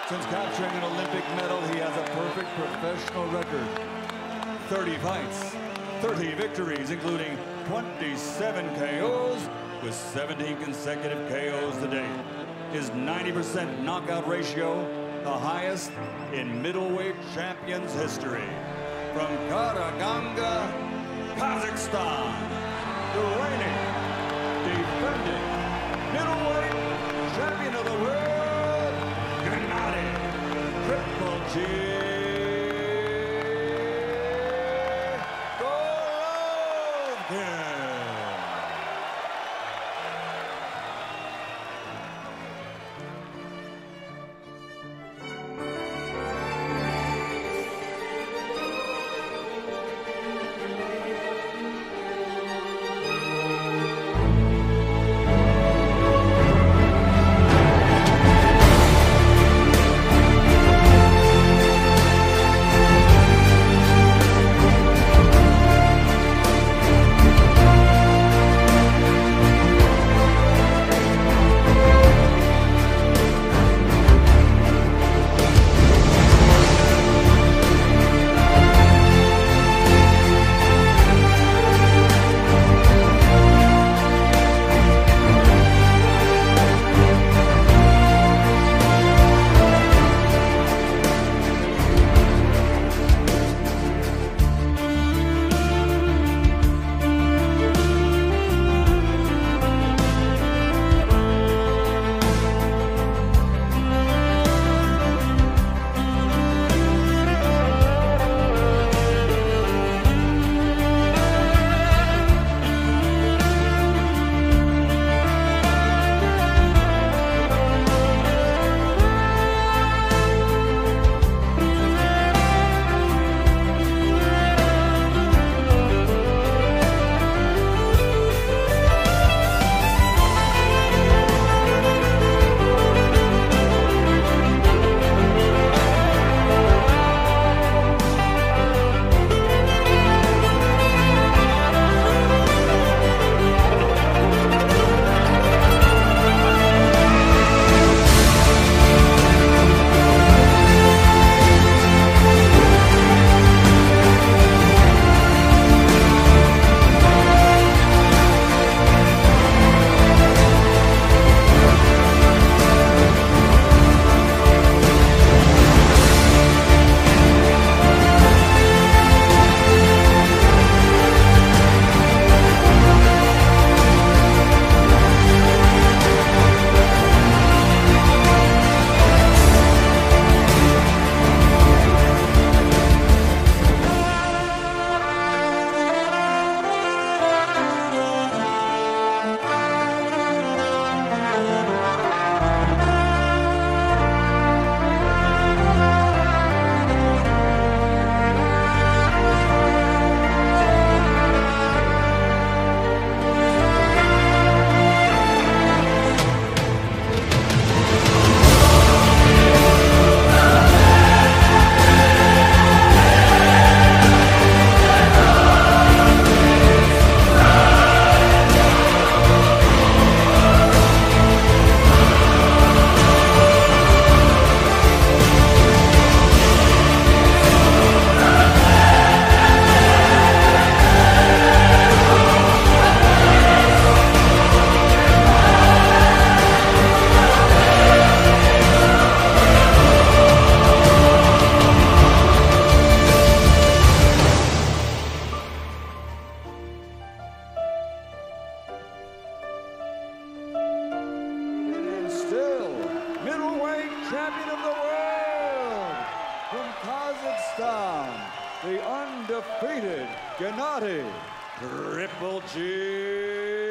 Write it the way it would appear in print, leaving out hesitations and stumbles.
Since capturing an Olympic medal, he has a perfect professional record. 30 fights, 30 victories, including 27 KOs with 17 consecutive KOs to date. His 90% knockout ratio, the highest in middleweight champions history. From Karaganda, Kazakhstan, the reigning, defending middleweight champion of the world, Gennady Golovkin. Champion of the world from Kazakhstan, the undefeated Gennady G.